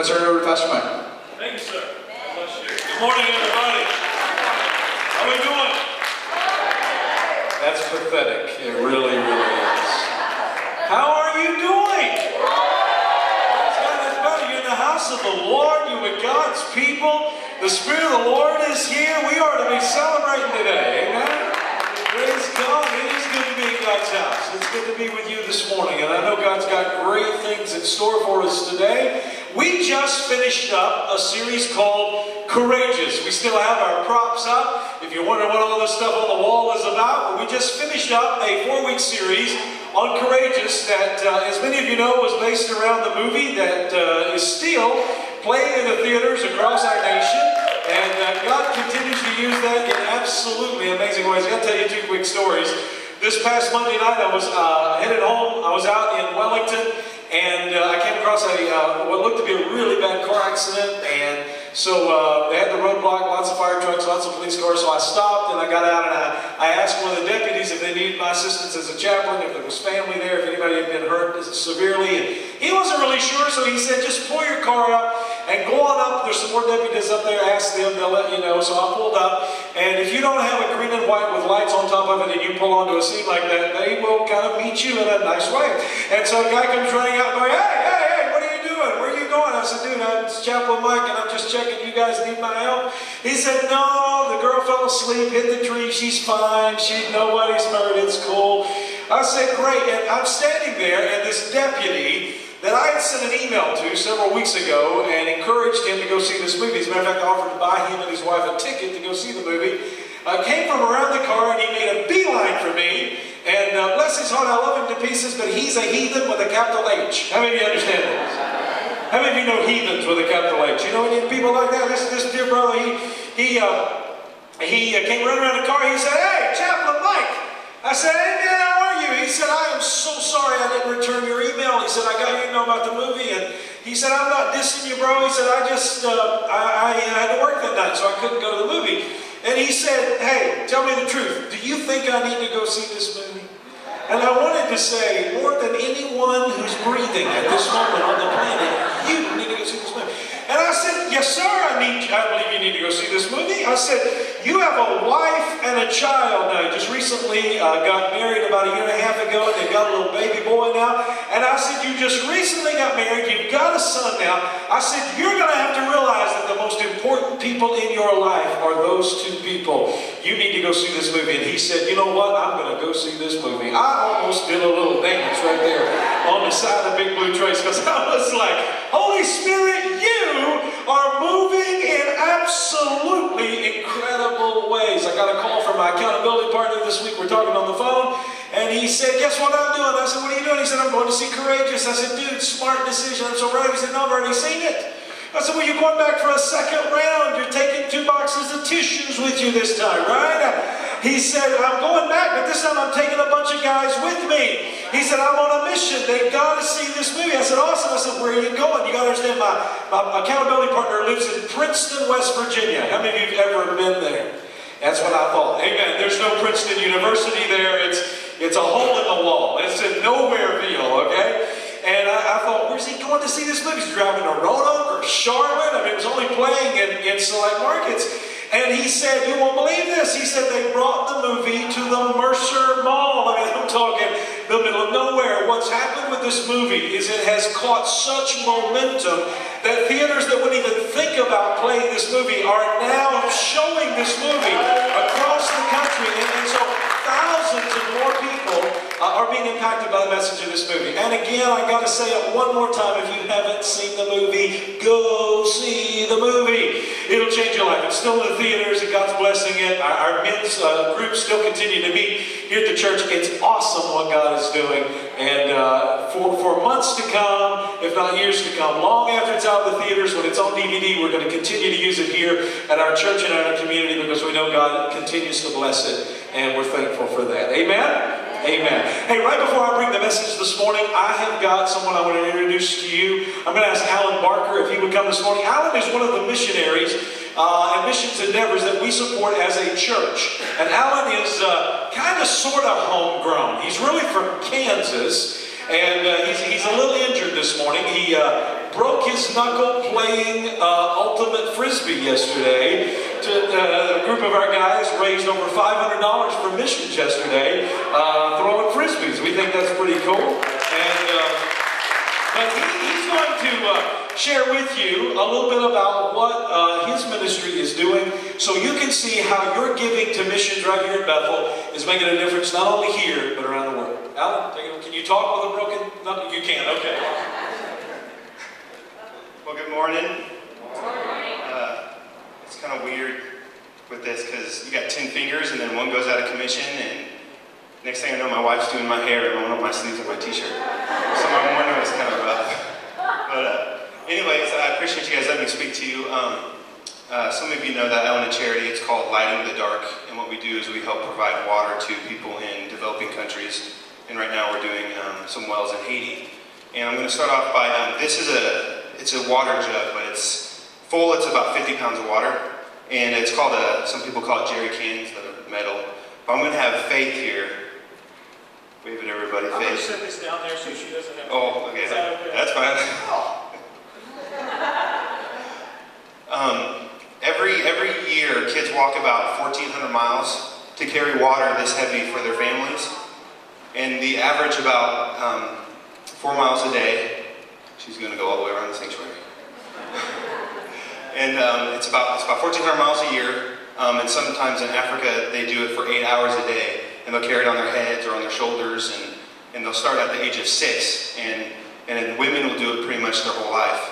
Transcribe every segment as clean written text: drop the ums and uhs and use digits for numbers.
going to turn it over to Pastor Mike. Thank you, sir. God bless you. Good morning, everybody. How are we doing? That's pathetic. It really, really is. How are you doing? It's better. You're in the house of the Lord. You're with God's people. The Spirit of the Lord is here. We are to be celebrating today. Amen? Praise God. It is good to be in God's house. It's good to be with you this morning. And I know God's got great things in store for us today. We just finished up a series called Courageous. We still have our props up. If you're wondering what all this stuff on the wall is about, we just finished up a 4-week series on Courageous that, as many of you know, was based around the movie that is still playing in the theaters across our nation. And God continues to use that in absolutely amazing ways. I'm going to tell you 2 quick stories. This past Monday night, I was headed home. I was out in Wellington, and I came across what looked to be a really bad car accident. And so they had the roadblock, lots of fire trucks, lots of police cars. So I stopped and I got out and I asked one of the deputies if they needed my assistance as a chaplain, if there was family there, if anybody had been hurt severely. And he wasn't really sure, so he said, just pull your car up and go on up. There's some more deputies up there. Ask them, they'll let you know. So I pulled up, and if you don't have a green and white with lights on top of it and you pull onto a seat like that, they will kind of meet you in a nice way. And so a guy comes running out going, hey, what are you doing? Where are you going? I said, dude, it's Chaplain Mike, and I'm just checking you guys need my help. He said, no, the girl fell asleep, hit the tree, she's fine, nobody's hurt, it's cool. I said, great. And I'm standing there, and this deputy that I had sent an email to several weeks ago and encouraged him to go see this movie. As a matter of fact, I offered to buy him and his wife a ticket to go see the movie. Came from around the car, and he made a beeline for me. And bless his heart, I love him to pieces, but he's a heathen with a capital H. How many of you understand this? How many of you know heathens with a capital H? You know any people like that? This dear brother, he came running around the car. He said, hey, Chaplain Mike. I said, hey man, how are you? He said, I am so sorry I didn't return your email. He said, I got your email about the movie. And he said, I'm not dissing you, bro. He said, I had to work that night, so I couldn't go to the movie. And he said, hey, tell me the truth. Do you think I need to go see this movie? And I wanted to say, more than anyone who's breathing at this moment on the planet, you need to go see this movie. And I said, yes, sir, I believe you need to go see this movie. I said, you have a wife and a child now. Just recently got married about 1.5 years ago, and they've got a little baby boy now. And I said, you just recently got married, you've got a son now. I said, you're going to have to realize that the most important people in your life are those 2 people. You need to go see this movie. And he said, you know what, I'm going to go see this movie. I almost did a little dance right there on the side of Big Blue Trace, because I was like, Holy Spirit, you are moving in absolutely incredible ways. I got a call from my accountability partner this week. We're talking on the phone, and he said, guess what I'm doing? I said, what are you doing? He said, I'm going to see Courageous. I said, dude, smart decision. I'm so proud. He said, no, I've already seen it. I said, well, you're going back for a second round. You're taking 2 boxes of tissues with you this time, right? He said, I'm going back, but this time I'm taking a bunch of guys with me. He said, I'm on a mission. They've got to see this movie. I said, awesome. I said, where are you going? You got to understand, my accountability partner lives in Princeton, West Virginia. How many of you have ever been there? That's what I thought. Amen. There's no Princeton University there. It's a hole in the wall. It's a nowhereville, okay? And I thought, where's he going to see this movie? He's driving to Roanoke or Charlotte? I mean, it was only playing in select markets. And he said, you won't believe this. He said they brought the movie to the Mercer Mall. I mean, I'm talking the middle of nowhere. What's happened with this movie is it has caught such momentum that theaters that wouldn't even think about playing this movie are now showing this movie across the country. And so thousands of more people are being impacted by the message of this movie. And again, I got to say it one more time. If you haven't seen the movie, go see the movie. It'll change your life. It's still in the theaters, and God's blessing it. Our men's groups still continue to meet here at the church. It's awesome what God is doing. And for months to come, if not years to come, long after it's out of the theaters, when it's on DVD, we're going to continue to use it here at our church and our community, because we know God continues to bless it, and we're thankful for that. Amen? Amen. Hey, right before I bring the message this morning, I have got someone I want to introduce to you. I'm going to ask Alan Barker if he would come this morning. Alan is one of the missionaries and missions endeavors that we support as a church. And Alan is kind of sort of homegrown. He's really from Kansas, and he's a little injured this morning. He broke his knuckle playing ultimate frisbee yesterday. A group of our guys raised over $500 for missions yesterday, throwing frisbees. We think that's pretty cool. And but he's going to share with you a little bit about what his ministry is doing, so you can see how your giving to missions right here in Bethel is making a difference not only here but around the world. Alan, can you talk with a broken knuckle? You can. Okay. Well, good morning. It's kind of weird with this because you got 10 fingers and then one goes out of commission, and next thing I know, my wife's doing my hair and one of my sleeves of my t-shirt. So my morning was kind of rough. But anyways, I appreciate you guys letting me speak to you. Some of you know that I own a charity. It's called Lighting the Dark, and what we do is we help provide water to people in developing countries. And right now we're doing some wells in Haiti. And I'm going to start off by, it's a water jug, but it's full. It's about 50 pounds of water. And it's called some people call it jerry cans, the metal. But I'm going to have Faith here. Wave at everybody, Faith. I'm going to set this down there so she doesn't have to... Oh, okay. That's fine. Every year, kids walk about 1,400 miles to carry water this heavy for their families. And the average about 4 miles a day. She's going to go all the way around the sanctuary. And it's about 1,400 miles a year. And sometimes in Africa, they do it for 8 hours a day. And they'll carry it on their heads or on their shoulders. And they'll start at the age of 6. And women will do it pretty much their whole life.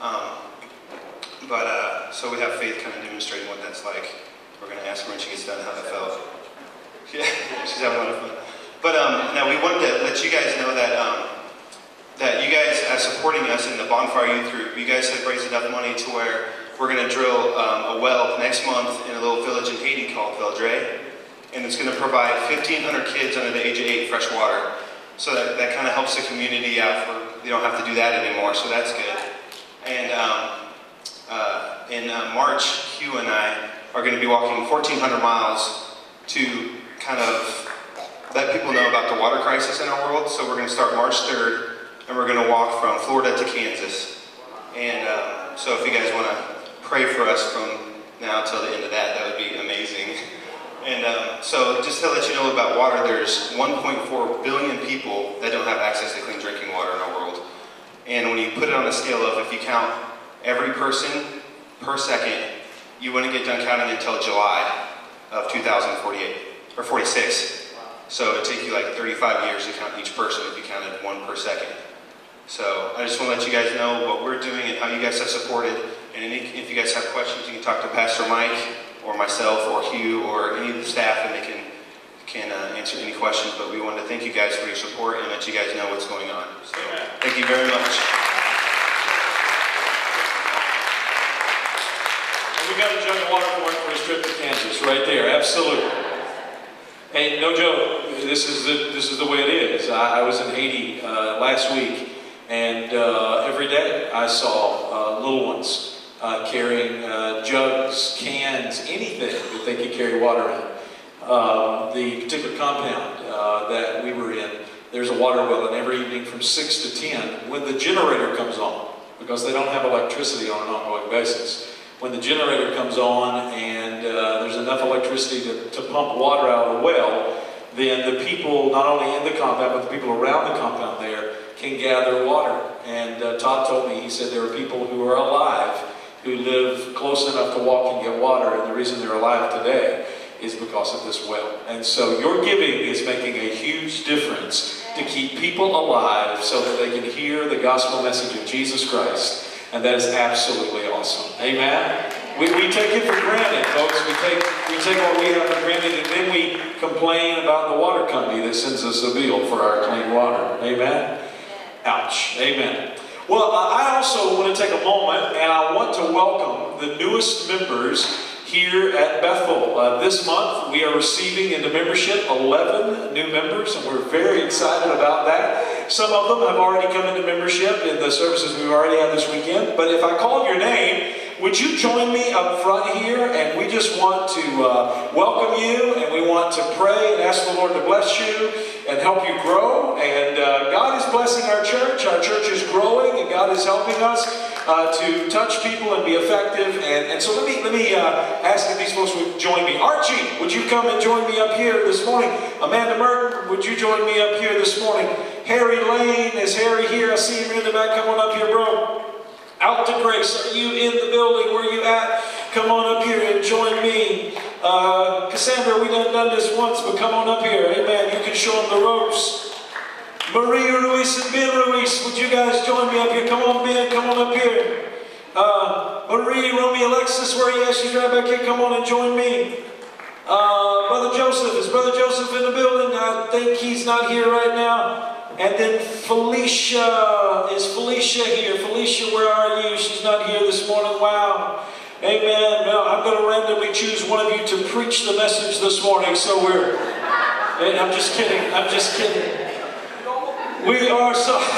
So we have Faith kind of demonstrating what that's like. We're going to ask her when she gets done how that felt. Yeah, she's having a lot of fun. But now we wanted to let you guys know that that you guys supporting us in the Bonfire Youth Group, you guys have raised enough money to where we're going to drill a well next month in a little village in Haiti called Veldre. And it's going to provide 1,500 kids under the age of 8 fresh water. So that kind of helps the community out. They don't have to do that anymore, so that's good. And in March, Hugh and I are going to be walking 1,400 miles to kind of let people know about the water crisis in our world. So we're going to start March 3rd, and we're going to walk from Florida to Kansas. And so if you guys want to pray for us from now till the end of that, that would be amazing. And so just to let you know about water, there's 1.4 billion people that don't have access to clean drinking water in our world. And when you put it on a scale of, if you count every person per second, you wouldn't get done counting until July of 2048, or 46. So it'd take you like 35 years to count each person if you counted one per second. So I just want to let you guys know what we're doing and how you guys have supported. And if you guys have questions, you can talk to Pastor Mike or myself or Hugh or any of the staff, and they can answer any questions. But we wanted to thank you guys for your support and let you guys know what's going on. So thank you very much. We got a jug of water for him for his trip to Kansas, right there, absolutely. Hey, no joke, this is the way it is. I was in Haiti last week, and every day I saw little ones carrying jugs, cans, anything that they could carry water in. The particular compound that we were in, there's a water well, and every evening from 6 to 10, when the generator comes on, because they don't have electricity on an ongoing basis, when the generator comes on and there's enough electricity to pump water out of the well, then the people, not only in the compound, but the people around the compound there, can gather water. And Todd told me, he said there are people who are alive who live close enough to walk and get water, and the reason they're alive today is because of this well. And so your giving is making a huge difference to keep people alive so that they can hear the gospel message of Jesus Christ. And that is absolutely awesome. Amen? We take it for granted, folks. We take what we have for granted, and then we complain about the water company that sends us a bill for our clean water. Amen? Ouch. Amen. Well, I also want to take a moment, and I want to welcome the newest members here at Bethel. This month, we are receiving into membership 11 new members, and we're very excited about that. Some of them have already come into membership in the services we've already had this weekend, but if I call your name, would you join me up front here? And we just want to welcome you, and we want to pray and ask the Lord to bless you and help you grow. And God is blessing our church. Our church is growing, and God is helping us to touch people and be effective. And so let me ask if these folks would join me. Archie, would you come and join me up here this morning? Amanda Merton, would you join me up here this morning? Harry Lane, is Harry here? I see him in the back. Come on up here, bro. Out to Grace, are you in the building? Where are you at? Come on up here and join me. Cassandra, we done this once, but come on up here. Amen. You can show them the ropes. Maria Ruiz and Ben Ruiz, would you guys join me up here? Come on, Ben, come on up here. Marie, Romy, Alexis, where are you at? She's right back here. Come on and join me. Brother Joseph, is Brother Joseph in the building? I think he's not here right now. And then Felicia, is Felicia here? Felicia, where are you? She's not here this morning. Wow. Amen. Well, I'm going to randomly choose one of you to preach the message this morning. So I'm just kidding. I'm just kidding. We are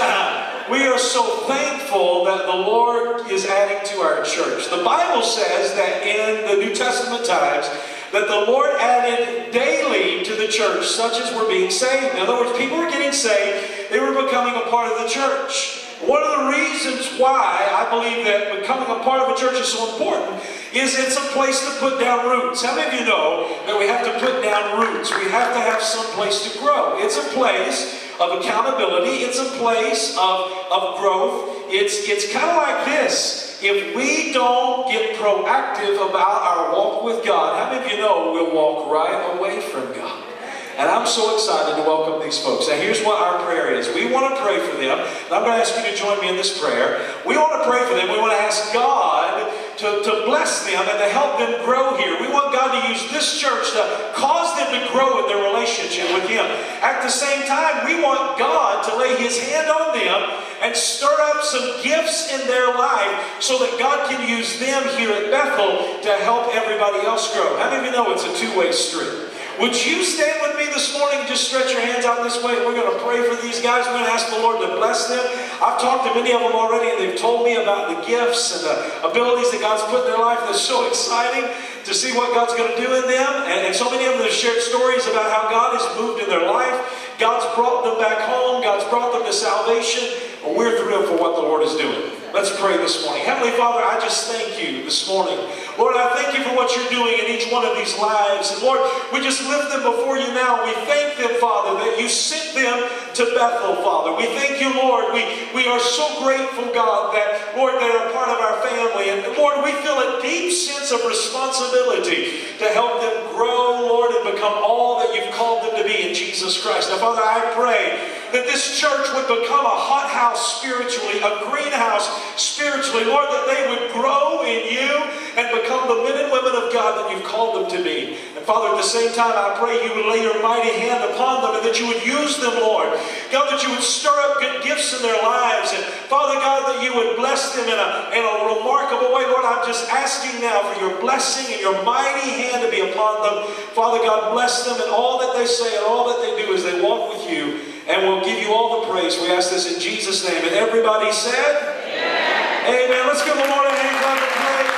so thankful that the Lord is adding to our church. The Bible says that in the New Testament times, that the Lord added daily to the church, such as were being saved. In other words, people were getting saved. They were becoming a part of the church. One of the reasons why I believe that becoming a part of a church is so important is it's a place to put down roots. How many of you know that we have to put down roots? We have to have some place to grow. It's a place of accountability. It's a place of growth. It's kind of like this. If we don't get proactive about our walk with God, how many of you know we'll walk right away from God? And I'm so excited to welcome these folks. Now here's what our prayer is. We want to pray for them. And I'm going to ask you to join me in this prayer. We want to pray for them. We want to ask God to bless them and to help them grow here. We want God to use this church to cause them to grow in their relationship with Him. At the same time, we want God to lay His hand on them and stir up some gifts in their life so that God can use them here at Bethel to help everybody else grow. How many of you know it's a two-way street? Would you stand with me this morning and just stretch your hands out this way? We're going to pray for these guys. We're going to ask the Lord to bless them. I've talked to many of them already, and they've told me about the gifts and the abilities that God's put in their life. That's so exciting to see what God's going to do in them. And so many of them have shared stories about how God has moved in their life. God's brought them back home. God's brought them to salvation. And we're thrilled for what the Lord is doing. Let's pray this morning. Heavenly Father, I just thank you this morning. Lord, I thank you for what you're doing in each one of these lives. And Lord, we just lift them before you now. We thank them, Father, that you sent them to Bethel, Father. We thank you, Lord. We are so grateful, God, that, Lord, they are part of our family. And Lord, we feel a deep sense of responsibility to help them grow, Lord, and become all that you've called them to be in Jesus Christ. Now, Father, I pray that this church would become a hothouse spiritually, a greenhouse spiritually. Lord, that they would grow in you and become the men and women of God that you've called them to be. And Father, at the same time, I pray you would lay your mighty hand upon them and that you would use them, Lord. God, that you would stir up good gifts in their lives. And Father God, that you would bless them in a remarkable way. Lord, I'm just asking now for your blessing and your mighty hand to be upon them. Father God, bless them in all that they say and all that they do as they walk with you. And we'll give you all the praise. We ask this in Jesus' name. And everybody said, Amen. Amen. Let's give the Lord a hand clap of praise.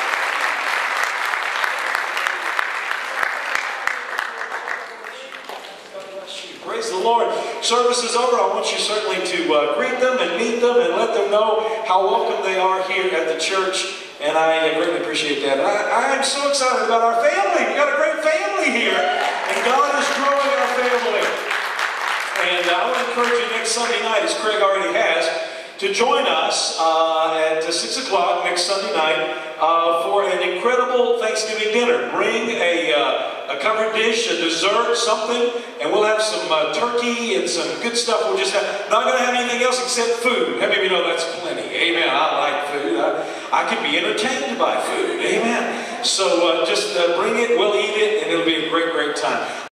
God bless you. Praise the Lord. Service is over. I want you certainly to greet them and meet them and let them know how welcome they are here at the church. And I greatly appreciate that. I am so excited about our family. We've got a great family here. And God is growing our family. And I want to encourage you next Sunday night, as Craig already has, to join us at 6 o'clock next Sunday night for an incredible Thanksgiving dinner. Bring a covered dish, a dessert, something, and we'll have some turkey and some good stuff. We'll just have, not going to have anything else except food. How many of you know that's plenty? Amen. I like food. I can be entertained by food. Amen. So just bring it, we'll eat it, and it'll be a great, great time.